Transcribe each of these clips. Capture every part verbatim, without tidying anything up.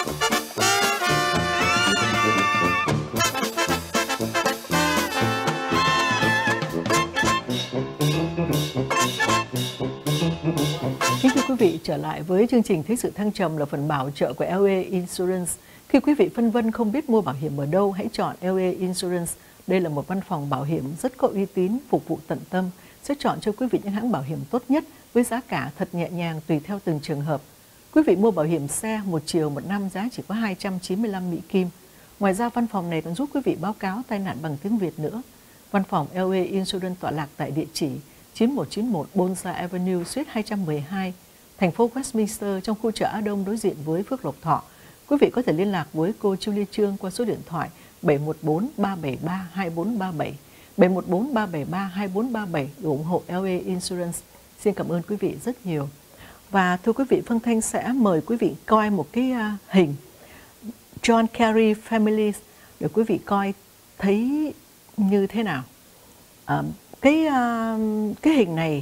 Kính thưa quý vị, trở lại với chương trình Thế sự thăng trầm là phần bảo trợ của lờ a Insurance. Khi quý vị phân vân không biết mua bảo hiểm ở đâu, hãy chọn lờ a Insurance. Đây là một văn phòng bảo hiểm rất có uy tín, phục vụ tận tâm, sẽ chọn cho quý vị những hãng bảo hiểm tốt nhất với giá cả thật nhẹ nhàng tùy theo từng trường hợp. Quý vị mua bảo hiểm xe một chiều một năm giá chỉ có hai trăm chín mươi lăm Mỹ Kim. Ngoài ra, văn phòng này còn giúp quý vị báo cáo tai nạn bằng tiếng Việt nữa. Văn phòng lờ a Insurance tọa lạc tại địa chỉ chín một chín một Bonsa Avenue, Suite hai trăm mười hai, thành phố Westminster, trong khu chợ Á Đông đối diện với Phước Lộc Thọ. Quý vị có thể liên lạc với cô Julie Trương qua số điện thoại bảy một bốn ba bảy ba hai bốn ba bảy, bảy một bốn ba bảy ba hai bốn ba bảy để ủng hộ lờ a Insurance. Xin cảm ơn quý vị rất nhiều. Và thưa quý vị, Phương Thanh sẽ mời quý vị coi một cái uh, hình John Kerry Families để quý vị coi thấy như thế nào. Uh, cái uh, cái hình này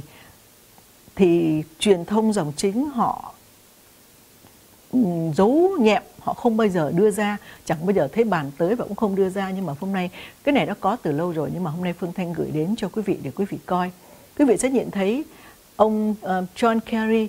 thì truyền thông dòng chính họ um, giấu nhẹm, họ không bao giờ đưa ra, chẳng bao giờ thấy bàn tới và cũng không đưa ra. Nhưng mà hôm nay cái này đã có từ lâu rồi, nhưng mà hôm nay Phương Thanh gửi đến cho quý vị để quý vị coi. Quý vị sẽ nhận thấy ông uh, John Kerry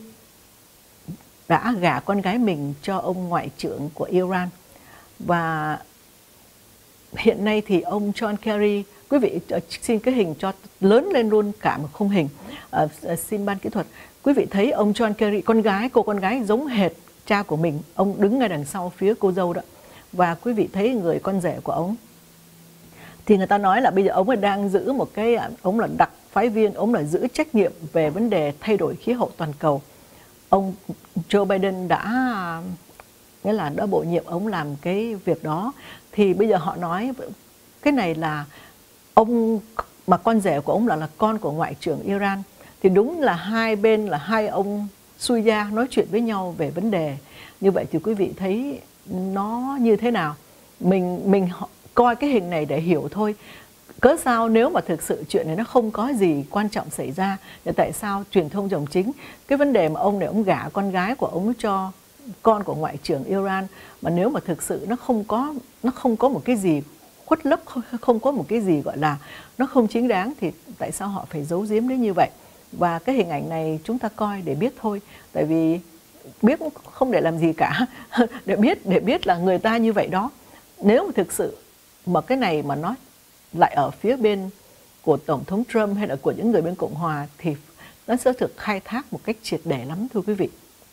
đã gả con gái mình cho ông ngoại trưởng của Iran. Và hiện nay thì ông John Kerry, quý vị xin cái hình cho lớn lên luôn cả một khung hình. À, xin ban kỹ thuật. Quý vị thấy ông John Kerry, con gái, cô con gái giống hệt cha của mình. Ông đứng ngay đằng sau phía cô dâu đó. Và quý vị thấy người con rể của ông. Thì người ta nói là bây giờ ông ấy đang giữ một cái, ông là đặc phái viên, ông là giữ trách nhiệm về vấn đề thay đổi khí hậu toàn cầu. Ông Joe Biden đã, nghĩa là đã bổ nhiệm ông làm cái việc đó. Thì bây giờ họ nói cái này là ông, mà con rể của ông là, là con của ngoại trưởng Iran. Thì đúng là hai bên là hai ông xui gia nói chuyện với nhau về vấn đề. Như vậy thì quý vị thấy nó như thế nào. Mình, mình coi cái hình này để hiểu thôi. Cớ sao nếu mà thực sự chuyện này nó không có gì quan trọng xảy ra, thì tại sao truyền thông dòng chính cái vấn đề mà ông này ông gả con gái của ông cho con của ngoại trưởng Iran, mà nếu mà thực sự nó không có nó không có một cái gì khuất lấp, không, không có một cái gì gọi là nó không chính đáng, thì tại sao họ phải giấu giếm đến như vậy. Và cái hình ảnh này chúng ta coi để biết thôi, tại vì biết không để làm gì cả để biết để biết là người ta như vậy đó. Nếu mà thực sự mà cái này mà nói lại ở phía bên của Tổng thống Trump hay là của những người bên Cộng Hòa thì nó sẽ được khai thác một cách triệt để lắm, thưa quý vị.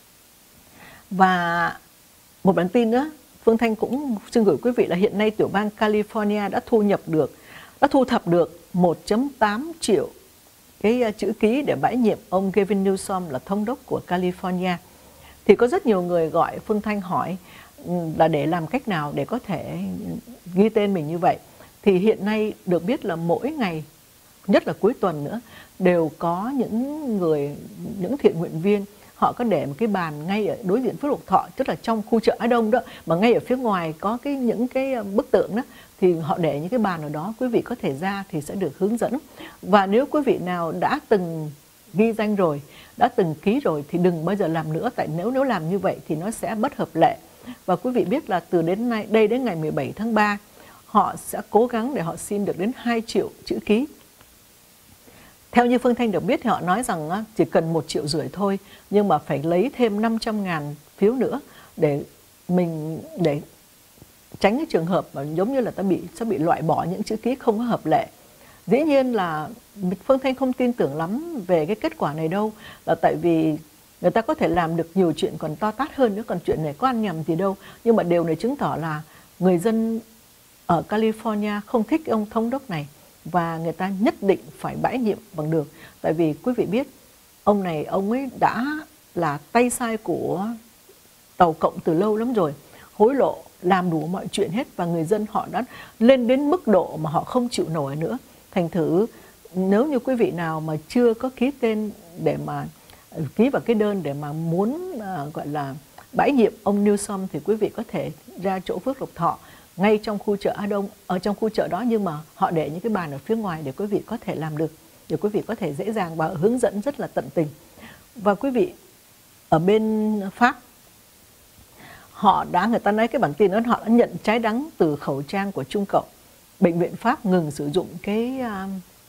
Và một bản tin nữa, Phương Thanh cũng xin gửi quý vị là hiện nay tiểu bang California đã thu nhập được, đã thu thập được một phẩy tám triệu cái chữ ký để bãi nhiệm ông Gavin Newsom là thống đốc của California. Thì có rất nhiều người gọi Phương Thanh hỏi là để làm cách nào để có thể ghi tên mình như vậy. Thì hiện nay được biết là mỗi ngày, nhất là cuối tuần nữa, đều có những người, những thiện nguyện viên, họ có để một cái bàn ngay ở đối diện Phước Lộc Thọ, tức là trong khu chợ Á Đông đó, mà ngay ở phía ngoài có cái những cái bức tượng đó, thì họ để những cái bàn ở đó, quý vị có thể ra thì sẽ được hướng dẫn. Và nếu quý vị nào đã từng ghi danh rồi, đã từng ký rồi thì đừng bao giờ làm nữa, tại nếu nếu làm như vậy thì nó sẽ bất hợp lệ. Và quý vị biết là từ đến nay, đây đến ngày mười bảy tháng ba, họ sẽ cố gắng để họ xin được đến hai triệu chữ ký. Theo như Phương Thanh được biết thì họ nói rằng chỉ cần một triệu rưỡi thôi, nhưng mà phải lấy thêm năm trăm ngàn phiếu nữa để mình để tránh cái trường hợp mà giống như là ta bị sẽ bị loại bỏ những chữ ký không có hợp lệ. Dĩ nhiên là Phương Thanh không tin tưởng lắm về cái kết quả này đâu, là tại vì người ta có thể làm được nhiều chuyện còn to tát hơn nữa, còn chuyện này có ăn nhầm gì đâu. Nhưng mà điều này chứng tỏ là người dân ở California không thích ông thống đốc này, và người ta nhất định phải bãi nhiệm bằng được. Tại vì quý vị biết, ông này, ông ấy đã là tay sai của Tàu Cộng từ lâu lắm rồi, hối lộ, làm đủ mọi chuyện hết, và người dân họ đã lên đến mức độ mà họ không chịu nổi nữa. Thành thử, nếu như quý vị nào mà chưa có ký tên để mà ký vào cái đơn để mà muốn uh, gọi là bãi nhiệm ông Newsom, thì quý vị có thể ra chỗ Phước Lộc Thọ, ngay trong khu chợ Á Đông, ở trong khu chợ đó, nhưng mà họ để những cái bàn ở phía ngoài để quý vị có thể làm được, để quý vị có thể dễ dàng và hướng dẫn rất là tận tình. Và quý vị ở bên Pháp, họ đã, người ta nói cái bản tin đó, họ đã nhận trái đắng từ khẩu trang của Trung Cộng. Bệnh viện Pháp ngừng sử dụng cái uh,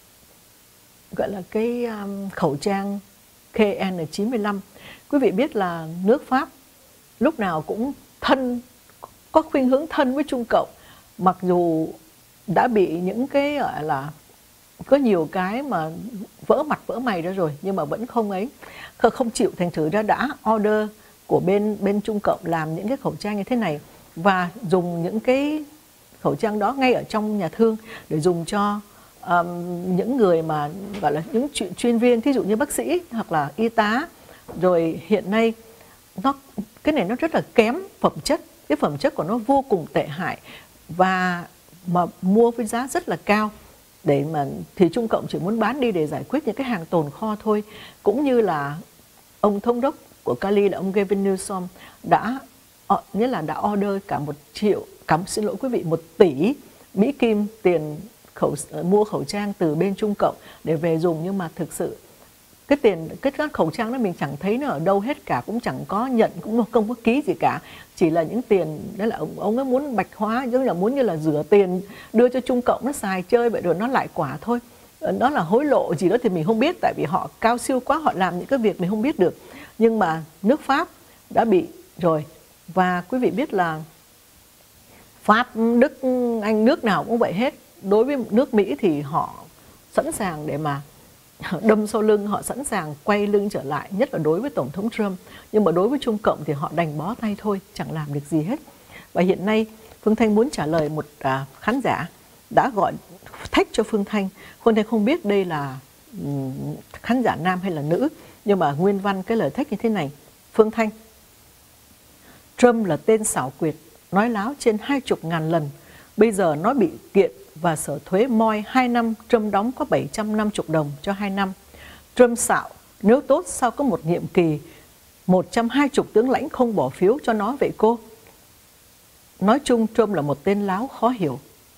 gọi là cái um, khẩu trang K N chín mươi lăm. Quý vị biết là nước Pháp lúc nào cũng thân, có khuynh hướng thân với Trung Cộng, mặc dù đã bị những cái gọi là có nhiều cái mà vỡ mặt vỡ mày ra rồi, nhưng mà vẫn không ấy, không chịu, thành thử ra đã order của bên bên Trung Cộng làm những cái khẩu trang như thế này và dùng những cái khẩu trang đó ngay ở trong nhà thương để dùng cho um, những người mà gọi là những chuyên, chuyên viên, thí dụ như bác sĩ hoặc là y tá. Rồi hiện nay nó cái này nó rất là kém phẩm chất, cái phẩm chất của nó vô cùng tệ hại và mà mua với giá rất là cao. Để mà thì Trung Cộng chỉ muốn bán đi để giải quyết những cái hàng tồn kho thôi. Cũng như là ông thống đốc của Cali là ông Gavin Newsom đã nghĩa là đã order cả một triệu, cảm xin lỗi quý vị, một tỷ Mỹ Kim tiền khẩu mua khẩu trang từ bên Trung Cộng để về dùng, nhưng mà thực sự cái tiền cái khẩu trang đó mình chẳng thấy nó ở đâu hết cả, cũng chẳng có nhận, cũng không có ký gì cả, chỉ là những tiền đó là ông, ông ấy muốn bạch hóa, giống như là muốn như là rửa tiền đưa cho Trung Cộng nó xài chơi vậy rồi nó lại quả thôi. Đó là hối lộ gì đó thì mình không biết, tại vì họ cao siêu quá, họ làm những cái việc mình không biết được. Nhưng mà nước Pháp đã bị rồi, và quý vị biết là Pháp, Đức, Anh, nước nào cũng vậy hết. Đối với nước Mỹ thì họ sẵn sàng để mà đâm sau lưng, họ sẵn sàng quay lưng trở lại, nhất là đối với Tổng thống Trump. Nhưng mà đối với Trung Cộng thì họ đành bó tay thôi, chẳng làm được gì hết. Và hiện nay Phương Thanh muốn trả lời một à, khán giả đã gọi thách cho Phương Thanh. Phương Thanh không biết đây là um, khán giả nam hay là nữ, nhưng mà nguyên văn cái lời thách như thế này. Phương Thanh: Trump là tên xảo quyệt, nói láo trên hai chục ngàn lần. Bây giờ nó bị kiện và sở thuế moi hai năm, Trump đóng có bảy trăm năm mươi đồng cho hai năm. Trump xạo, nếu tốt sao có một nhiệm kỳ một trăm hai mươi tướng lãnh không bỏ phiếu cho nó vậy cô? Nói chung Trump là một tên láo khó hiểu.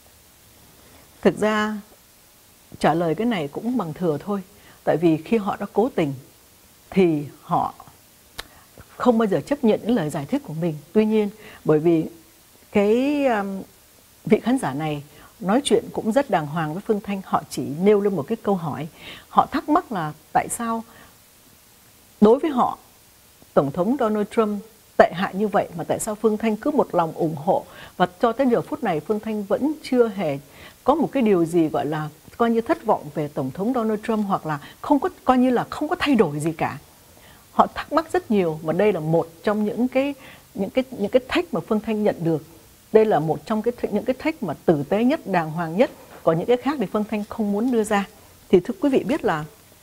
Thực ra trả lời cái này cũng bằng thừa thôi. Tại vì khi họ đã cố tình thì họ không bao giờ chấp nhận những lời giải thích của mình. Tuy nhiên bởi vì cái um, vị khán giả này nói chuyện cũng rất đàng hoàng với Phương Thanh, họ chỉ nêu lên một cái câu hỏi. Họ thắc mắc là tại sao đối với họ Tổng thống Donald Trump tệ hại như vậy mà tại sao Phương Thanh cứ một lòng ủng hộ, và cho tới giờ phút này Phương Thanh vẫn chưa hề có một cái điều gì gọi là coi như thất vọng về Tổng thống Donald Trump, hoặc là không có coi như là không có thay đổi gì cả. Họ thắc mắc rất nhiều, và đây là một trong những cái những cái những cái thách mà Phương Thanh nhận được. Đây là một trong cái những cái thách mà tử tế nhất, đàng hoàng nhất. Còn những cái khác thì Phương Thanh không muốn đưa ra. Thì thưa quý vị biết là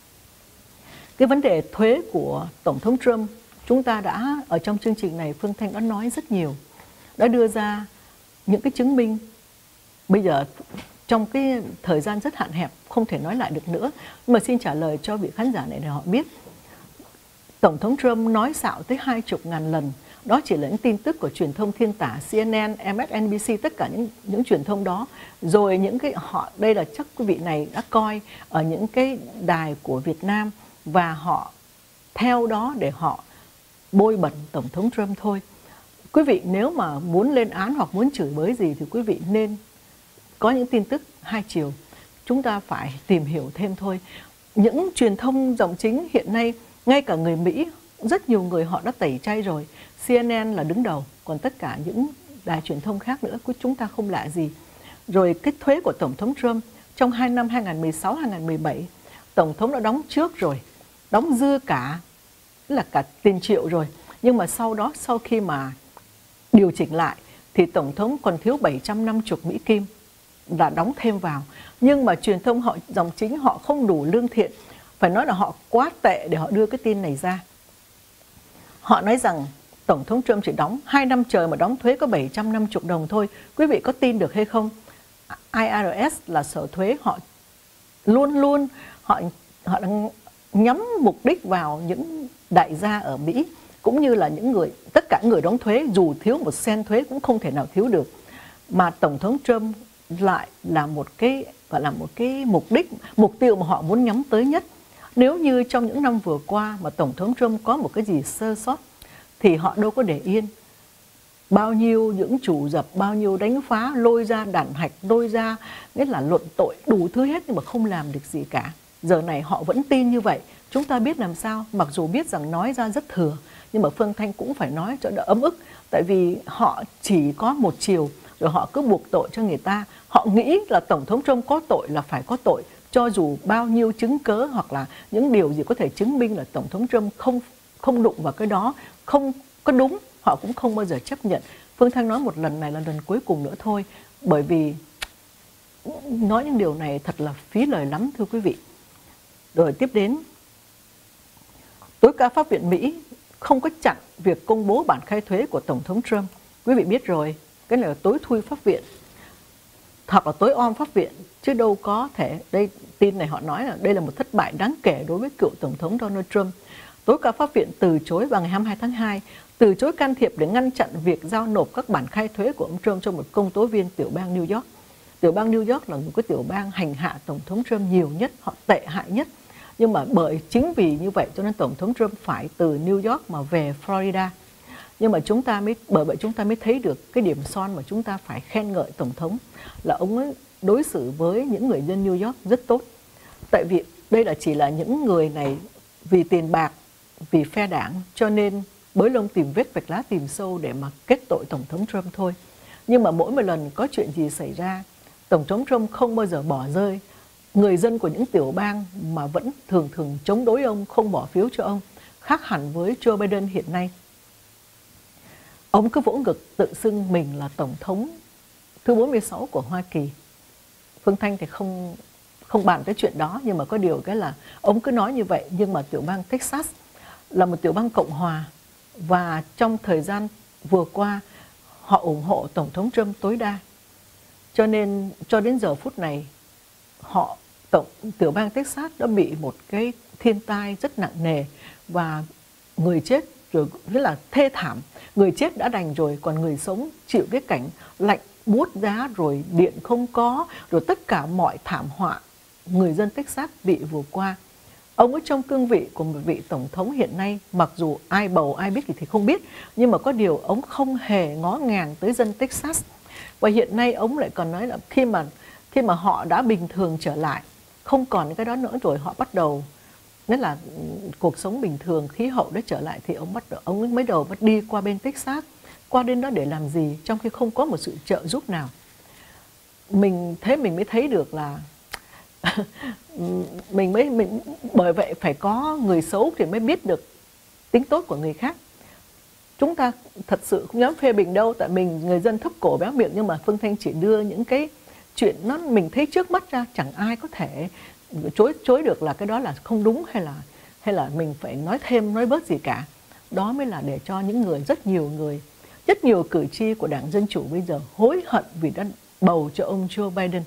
cái vấn đề thuế của Tổng thống Trump, chúng ta đã ở trong chương trình này Phương Thanh đã nói rất nhiều, đã đưa ra những cái chứng minh. Bây giờ trong cái thời gian rất hạn hẹp không thể nói lại được nữa, nhưng mà xin trả lời cho vị khán giả này để họ biết. Tổng thống Trump nói xạo tới hai chục ngàn lần. Đó chỉ là những tin tức của truyền thông thiên tả, C N N, M S N B C, tất cả những những truyền thông đó. Rồi những cái họ đây là chắc quý vị này đã coi ở những cái đài của Việt Nam, và họ theo đó để họ bôi bẩn Tổng thống Trump thôi. Quý vị nếu mà muốn lên án hoặc muốn chửi bới gì thì quý vị nên có những tin tức hai chiều. Chúng ta phải tìm hiểu thêm thôi. Những truyền thông dòng chính hiện nay, ngay cả người Mỹ, rất nhiều người họ đã tẩy chay rồi. C N N là đứng đầu, còn tất cả những đài truyền thông khác nữa chúng ta không lạ gì. Rồi cái thuế của Tổng thống Trump trong hai năm hai nghìn không trăm mười sáu hai nghìn không trăm mười bảy, Tổng thống đã đóng trước rồi, đóng dư cả, là cả tiền triệu rồi. Nhưng mà sau đó, sau khi mà điều chỉnh lại thì Tổng thống còn thiếu bảy trăm năm mươi Mỹ Kim là đóng thêm vào. Nhưng mà truyền thông họ dòng chính họ không đủ lương thiện, phải nói là họ quá tệ để họ đưa cái tin này ra. Họ nói rằng Tổng thống Trump chỉ đóng hai năm trời mà đóng thuế có bảy trăm năm mươi đồng thôi. Quý vị có tin được hay không? I R S là sở thuế, họ luôn luôn họ họ đang nhắm mục đích vào những đại gia ở Mỹ, cũng như là những người, tất cả người đóng thuế, dù thiếu một sen thuế cũng không thể nào thiếu được. Mà Tổng thống Trump lại là một cái gọi là một cái mục đích, mục tiêu mà họ muốn nhắm tới nhất. Nếu như trong những năm vừa qua mà Tổng thống Trump có một cái gì sơ sót thì họ đâu có để yên. bao nhiêu những chủ dập, bao nhiêu đánh phá, lôi ra đàn hạch, lôi ra nghĩa là luận tội đủ thứ hết nhưng mà không làm được gì cả. Giờ này họ vẫn tin như vậy. Chúng ta biết làm sao, mặc dù biết rằng nói ra rất thừa, nhưng mà Phương Thanh cũng phải nói cho đỡ ấm ức. Tại vì họ chỉ có một chiều, rồi họ cứ buộc tội cho người ta. Họ nghĩ là Tổng thống Trump có tội là phải có tội, cho dù bao nhiêu chứng cớ hoặc là những điều gì có thể chứng minh là Tổng thống Trump không, không đụng vào cái đó, không có đúng, họ cũng không bao giờ chấp nhận. Phương Thanh nói một lần này là lần cuối cùng nữa thôi, bởi vì nói những điều này thật là phí lời lắm thưa quý vị. Rồi tiếp đến, tối cao pháp viện Mỹ không có chặn việc công bố bản khai thuế của Tổng thống Trump. Quý vị biết rồi, cái này là tối thui pháp viện, hoặc là tối om pháp viện, chứ đâu có thể. Đây tin này họ nói là đây là một thất bại đáng kể đối với cựu Tổng thống Donald Trump. Tối cao pháp viện từ chối vào ngày hai mươi hai tháng hai, từ chối can thiệp để ngăn chặn việc giao nộp các bản khai thuế của ông Trump cho một công tố viên tiểu bang New York. Tiểu bang New York là một cái tiểu bang hành hạ Tổng thống Trump nhiều nhất, họ tệ hại nhất. Nhưng mà bởi chính vì như vậy cho nên Tổng thống Trump phải từ New York mà về Florida. Nhưng mà chúng ta mới, bởi vậy chúng ta mới thấy được cái điểm son mà chúng ta phải khen ngợi Tổng thống là ông ấy đối xử với những người dân New York rất tốt. Tại vì đây là chỉ là những người này vì tiền bạc, vì phe đảng, cho nên bới lông tìm vết vạch lá tìm sâu để mà kết tội Tổng thống Trump thôi. Nhưng mà mỗi một lần có chuyện gì xảy ra, Tổng thống Trump không bao giờ bỏ rơi người dân của những tiểu bang mà vẫn thường thường chống đối ông, không bỏ phiếu cho ông, khác hẳn với Joe Biden hiện nay. Ông cứ vỗ ngực tự xưng mình là Tổng thống thứ bốn mươi sáu của Hoa Kỳ. Phương Thanh thì không không bàn tới chuyện đó, nhưng mà có điều cái là ông cứ nói như vậy, nhưng mà tiểu bang Texas là một tiểu bang Cộng hòa, và trong thời gian vừa qua họ ủng hộ Tổng thống Trump tối đa. Cho nên cho đến giờ phút này, họ tổng tiểu bang Texas đã bị một cái thiên tai rất nặng nề, và người chết rồi rất là thê thảm. Người chết đã đành rồi, còn người sống chịu cái cảnh lạnh buốt giá, rồi điện không có, rồi tất cả mọi thảm họa người dân Texas bị vừa qua. Ông ở trong cương vị của một vị tổng thống hiện nay, mặc dù ai bầu ai biết thì không biết, nhưng mà có điều ông không hề ngó ngàng tới dân Texas. Và hiện nay ông lại còn nói là khi mà khi mà họ đã bình thường trở lại, không còn cái đó nữa rồi, họ bắt đầu nghĩa là cuộc sống bình thường, khí hậu đã trở lại, thì ông bắt đầu ông mới đầu bắt đi qua bên Texas. Qua bên đó để làm gì, trong khi không có một sự trợ giúp nào. Mình thế mình mới thấy được là mình mới mình bởi vậy phải có người xấu thì mới biết được tính tốt của người khác. Chúng ta thật sự không dám phê bình đâu, tại mình người dân thấp cổ béo miệng, nhưng mà Phương Thanh chỉ đưa những cái chuyện nó mình thấy trước mắt ra, chẳng ai có thể chối chối được là cái đó là không đúng, hay là hay là mình phải nói thêm nói bớt gì cả. Đó mới là để cho những người, rất nhiều người, rất nhiều cử tri của Đảng Dân Chủ bây giờ hối hận vì đã bầu cho ông Joe Biden.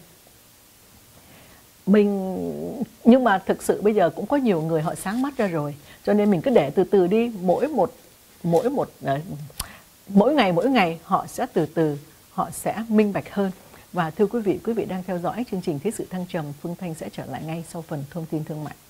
Mình nhưng mà thực sự bây giờ cũng có nhiều người họ sáng mắt ra rồi, cho nên mình cứ để từ từ đi, mỗi một mỗi một mỗi ngày mỗi ngày họ sẽ từ từ họ sẽ minh bạch hơn. Và thưa quý vị, quý vị đang theo dõi chương trình Thế sự thăng trầm, Phương Thanh sẽ trở lại ngay sau phần thông tin thương mại.